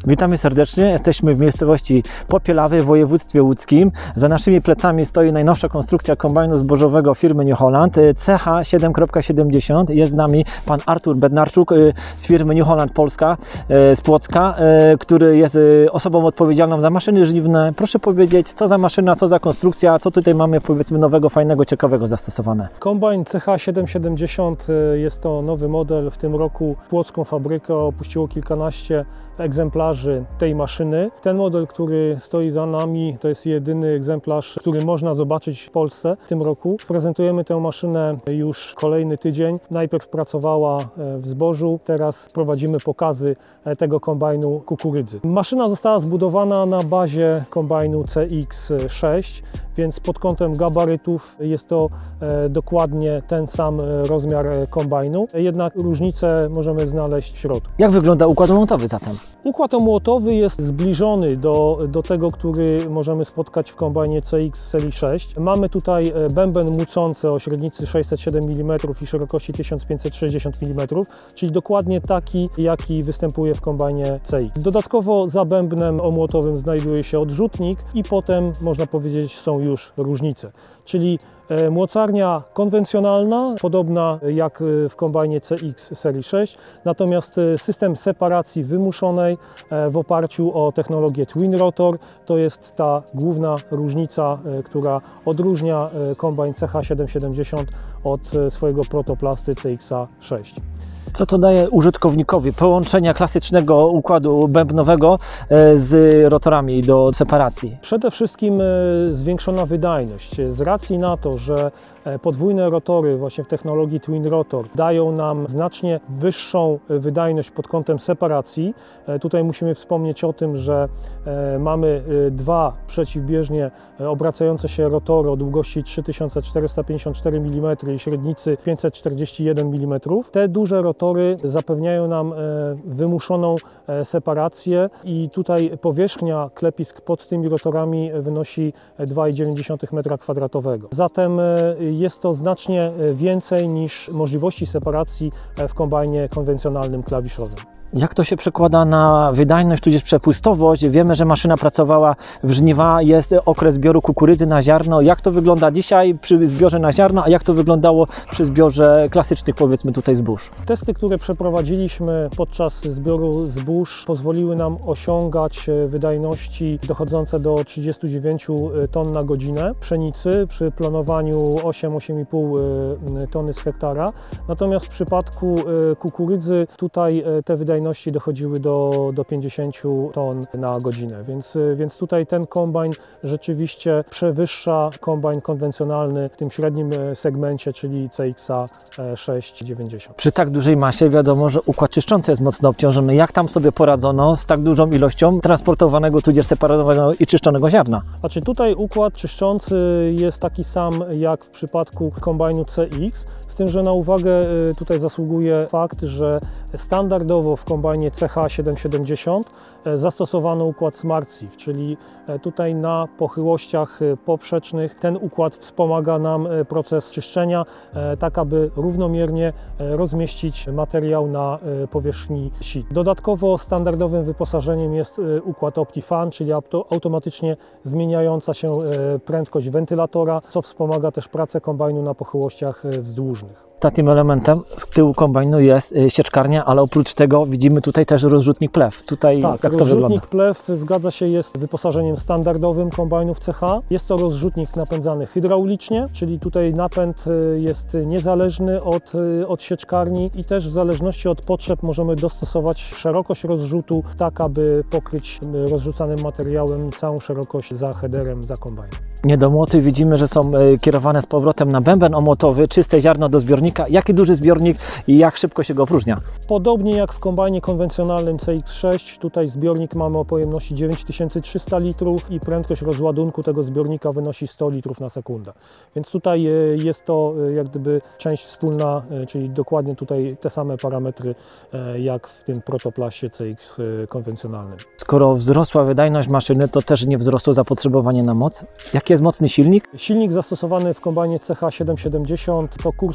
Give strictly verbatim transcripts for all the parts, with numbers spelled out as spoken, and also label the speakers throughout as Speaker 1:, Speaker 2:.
Speaker 1: Witamy serdecznie. Jesteśmy w miejscowości Popielawy w województwie łódzkim. Za naszymi plecami stoi najnowsza konstrukcja kombajnu zbożowego firmy New Holland C H siedem siedemdziesiąt. Jest z nami pan Artur Bednarczuk z firmy New Holland Polska z Płocka, który jest osobą odpowiedzialną za maszyny żniwne. Proszę powiedzieć, co za maszyna, co za konstrukcja, co tutaj mamy, powiedzmy, nowego, fajnego, ciekawego zastosowane.
Speaker 2: Kombajn C H siedem siedemdziesiąt jest to nowy model. W tym roku płocką fabrykę opuściło kilkanaście egzemplarzy tej maszyny. Ten model, który stoi za nami, to jest jedyny egzemplarz, który można zobaczyć w Polsce w tym roku. Prezentujemy tę maszynę już kolejny tydzień. Najpierw pracowała w zbożu, teraz prowadzimy pokazy tego kombajnu kukurydzy. Maszyna została zbudowana na bazie kombajnu C X sześć, więc pod kątem gabarytów jest to dokładnie ten sam rozmiar kombajnu, jednak różnice możemy znaleźć w środku.
Speaker 1: Jak wygląda układ montowy zatem?
Speaker 2: Układ omłotowy jest zbliżony do, do tego, który możemy spotkać w kombajnie C X serii sześć. Mamy tutaj bęben mucący o średnicy sześćset siedem milimetrów i szerokości tysiąc pięćset sześćdziesiąt milimetrów, czyli dokładnie taki, jaki występuje w kombajnie C X. Dodatkowo za bębnem omłotowym znajduje się odrzutnik i potem, można powiedzieć, są już różnice. Czyli młocarnia konwencjonalna, podobna jak w kombajnie C X serii sześć, natomiast system separacji wymuszonej w oparciu o technologię Twin Rotor to jest ta główna różnica, która odróżnia kombajn C H siedem siedemdziesiąt od swojego protoplasty C X sześć.
Speaker 1: Co to daje użytkownikowi? Połączenia klasycznego układu bębnowego z rotorami do separacji?
Speaker 2: Przede wszystkim zwiększona wydajność. Z racji na to, że podwójne rotory właśnie w technologii Twin Rotor dają nam znacznie wyższą wydajność pod kątem separacji. Tutaj musimy wspomnieć o tym, że mamy dwa przeciwbieżnie obracające się rotory o długości trzy tysiące czterysta pięćdziesiąt cztery milimetry i średnicy pięćset czterdzieści jeden milimetrów. Te duże rotory zapewniają nam wymuszoną separację i tutaj powierzchnia klepisk pod tymi rotorami wynosi dwa i dziewięć metra kwadratowego. Zatem jest to znacznie więcej niż możliwości separacji w kombajnie konwencjonalnym klawiszowym.
Speaker 1: Jak to się przekłada na wydajność, tudzież przepustowość? Wiemy, że maszyna pracowała w żniwa, jest okres zbioru kukurydzy na ziarno. Jak to wygląda dzisiaj przy zbiorze na ziarno, a jak to wyglądało przy zbiorze klasycznych, powiedzmy, tutaj zbóż?
Speaker 2: Testy, które przeprowadziliśmy podczas zbioru zbóż, pozwoliły nam osiągać wydajności dochodzące do trzydziestu dziewięciu ton na godzinę pszenicy przy planowaniu osiem do ośmiu i pół tony z hektara. Natomiast w przypadku kukurydzy tutaj te wydajności dochodziły do, do pięćdziesięciu ton na godzinę, więc, więc tutaj ten kombajn rzeczywiście przewyższa kombajn konwencjonalny w tym średnim segmencie, czyli C X sześć dziewięćdziesiąt.
Speaker 1: Przy tak dużej masie wiadomo, że układ czyszczący jest mocno obciążony. Jak tam sobie poradzono z tak dużą ilością transportowanego, tudzież separowanego i czyszczonego ziarna?
Speaker 2: Znaczy tutaj układ czyszczący jest taki sam jak w przypadku kombajnu C X, z tym, że na uwagę tutaj zasługuje fakt, że standardowo w kombajnie C H siedem siedemdziesiąt zastosowano układ Smart Sieve, czyli tutaj na pochyłościach poprzecznych ten układ wspomaga nam proces czyszczenia, tak aby równomiernie rozmieścić materiał na powierzchni sit. Dodatkowo standardowym wyposażeniem jest układ OptiFan, czyli automatycznie zmieniająca się prędkość wentylatora, co wspomaga też pracę kombajnu na pochyłościach wzdłużnych.
Speaker 1: Takim elementem z tyłu kombajnu jest sieczkarnia, ale oprócz tego widzimy tutaj też rozrzutnik plew. Tutaj
Speaker 2: tak,
Speaker 1: jak to wygląda?
Speaker 2: Rozrzutnik plew, zgadza się, jest wyposażeniem standardowym kombajnów C H. Jest to rozrzutnik napędzany hydraulicznie, czyli tutaj napęd jest niezależny od, od sieczkarni i też w zależności od potrzeb możemy dostosować szerokość rozrzutu tak, aby pokryć rozrzucanym materiałem całą szerokość za headerem, za kombajnem.
Speaker 1: Niedomłoty widzimy, że są kierowane z powrotem na bęben omłotowy, czyste ziarno do zbiornika. Jaki duży zbiornik i jak szybko się go opróżnia?
Speaker 2: Podobnie jak w kombajnie konwencjonalnym C X sześć, tutaj zbiornik mamy o pojemności dziewięć tysięcy trzysta litrów i prędkość rozładunku tego zbiornika wynosi sto litrów na sekundę. Więc tutaj jest to jak gdyby część wspólna, czyli dokładnie tutaj te same parametry jak w tym protoplasie C X konwencjonalnym.
Speaker 1: Skoro wzrosła wydajność maszyny, to też nie wzrosło zapotrzebowanie na moc. Jaki jest mocny silnik?
Speaker 2: Silnik zastosowany w kombajnie C H siedem siedemdziesiąt to Cursor dziewięć.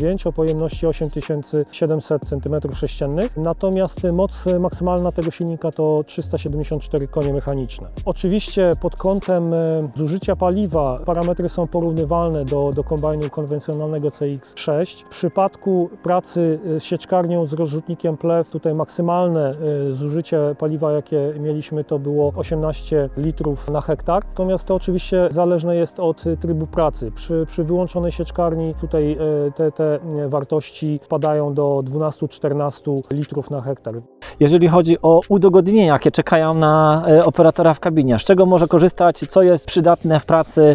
Speaker 2: dziewięć o pojemności osiem tysięcy siedemset centymetrów sześciennych, natomiast moc maksymalna tego silnika to trzysta siedemdziesiąt cztery konie mechaniczne. Oczywiście pod kątem zużycia paliwa parametry są porównywalne do, do kombajnu konwencjonalnego C X sześć. W przypadku pracy z sieczkarnią z rozrzutnikiem plew tutaj maksymalne zużycie paliwa, jakie mieliśmy, to było osiemnaście litrów na hektar, natomiast to oczywiście zależne jest od trybu pracy. Przy, przy wyłączonej sieczkarni tutaj te, te wartości spadają do dwunastu do czternastu litrów na hektar.
Speaker 1: Jeżeli chodzi o udogodnienia, jakie czekają na operatora w kabinie, z czego może korzystać, co jest przydatne w pracy,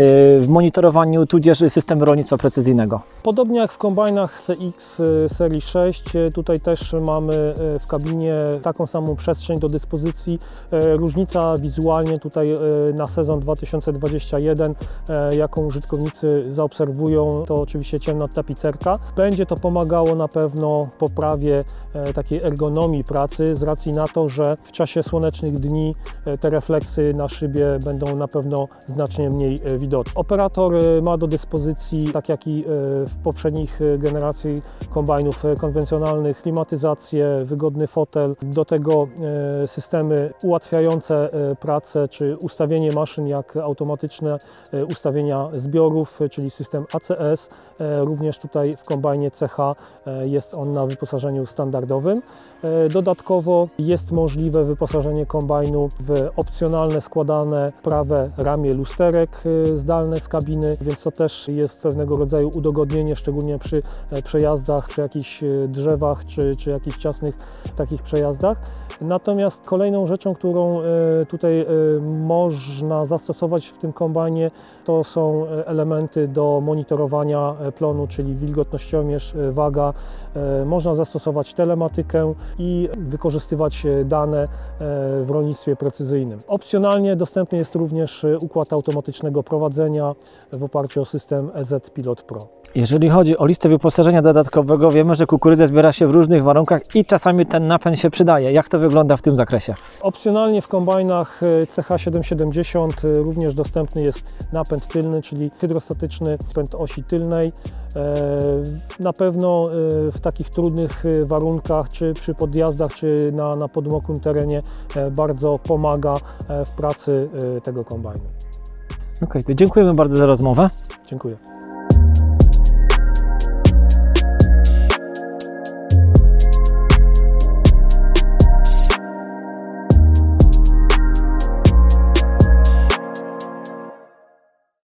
Speaker 1: w monitorowaniu, tudzież systemu rolnictwa precyzyjnego?
Speaker 2: Podobnie jak w kombajnach C X serii sześć, tutaj też mamy w kabinie taką samą przestrzeń do dyspozycji. Różnica wizualnie tutaj na sezon dwa tysiące dwudziesty pierwszy, jaką użytkownicy zaobserwują, to oczywiście ciemna tapicerka. Będzie to pomagało na pewno poprawie takiej ergonomii pracy z racji na to, że w czasie słonecznych dni te refleksy na szybie będą na pewno znacznie mniej widoczne. Operator ma do dyspozycji, tak jak i w poprzednich generacji kombajnów konwencjonalnych, klimatyzację, wygodny fotel, do tego systemy ułatwiające pracę czy ustawienie maszyn jak automatyczne ustawienia zbiorów, czyli system A C S. Również tutaj w kombajnie C H jest on na wyposażeniu standardowym. Dodatkowo jest możliwe wyposażenie kombajnu w opcjonalne składane prawe ramię lusterek zdalne z kabiny, więc to też jest pewnego rodzaju udogodnienie, szczególnie przy przejazdach, przy jakichś drzewach, czy, czy jakichś ciasnych takich przejazdach. Natomiast kolejną rzeczą, którą tutaj można zastosować w tym kombajnie, to są elementy do monitorowania plonu, czyli wilgotnościomierz, waga. Można zastosować telematykę i wykorzystywać dane w rolnictwie precyzyjnym. Opcjonalnie dostępny jest również układ automatycznego prowadzenia w oparciu o system E Z Pilot Pro.
Speaker 1: Jeżeli chodzi o listę wyposażenia dodatkowego, wiemy, że kukurydza zbiera się w różnych warunkach i czasami ten napęd się przydaje. Jak to wygląda w tym zakresie?
Speaker 2: Opcjonalnie w kombajnach C H siedemset siedemdziesiąt również dostępny jest napęd tylny, czyli hydrostatyczny napęd osi tylnej. Na pewno w takich trudnych warunkach, czy przy podjazdach, czy na, na podmokłym terenie bardzo pomaga w pracy tego kombajnu.
Speaker 1: Okej, to dziękujemy bardzo za rozmowę.
Speaker 2: Dziękuję.